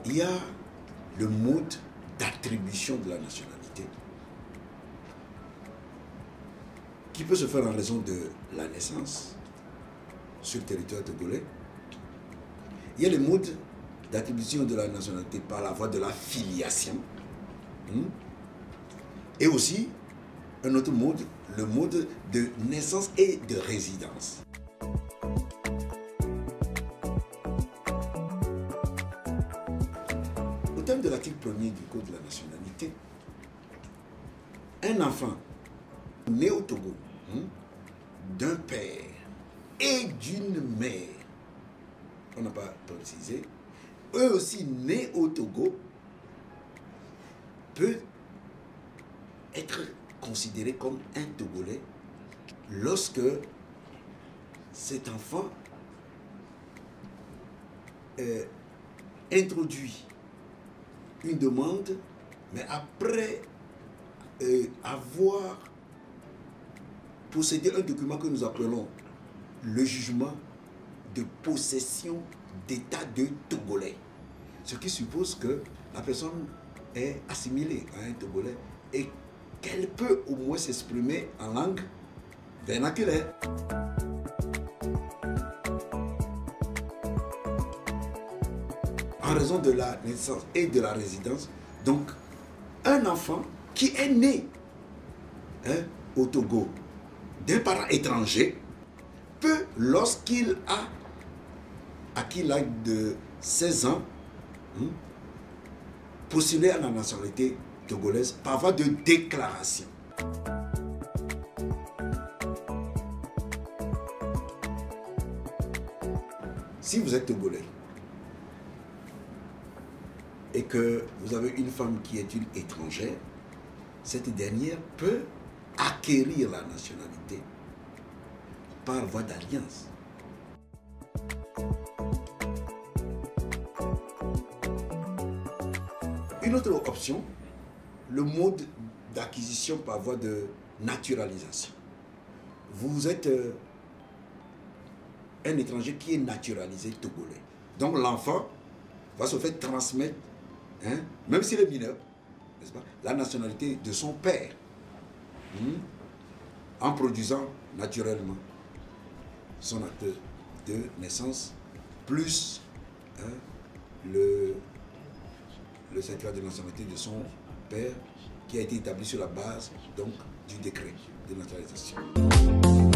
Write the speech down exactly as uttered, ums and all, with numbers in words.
il y a le mode d'attribution de la nationalité qui peut se faire en raison de la naissance sur le territoire togolais. Il y a le mode d'attribution de la nationalité par la voie de la filiation. Hmm? Et aussi un autre mode, le mode de naissance et de résidence. Au terme de l'article premier du Code de la nationalité, un enfant né au Togo, hein, d'un père et d'une mère, on n'a pas précisé, eux aussi nés au Togo, peut être considéré comme un Togolais lorsque cet enfant euh, introduit une demande, mais après euh, avoir possédé un document que nous appelons le jugement de possession d'état de Togolais. Ce qui suppose que la personne est assimilée à un Togolais et qu'elle peut au moins s'exprimer en langue vernaculaire. En raison de la naissance et de la résidence, donc un enfant qui est né hein, au Togo d'un parent étranger peut, lorsqu'il a acquis l'âge de seize ans, hein, postuler à la nationalité togolaise par voie de déclaration. Si vous êtes togolais et que vous avez une femme qui est une étrangère, cette dernière peut acquérir la nationalité par voie d'alliance. Une autre option, le mode d'acquisition par voie de naturalisation. Vous êtes euh, un étranger qui est naturalisé togolais. Donc l'enfant va se faire transmettre, hein, même s'il est mineur, n'est-ce pas, la nationalité de son père, hein, en produisant naturellement son acte de naissance, plus hein, le, le certificat de nationalité de son père qui a été établi sur la base donc, du décret de naturalisation.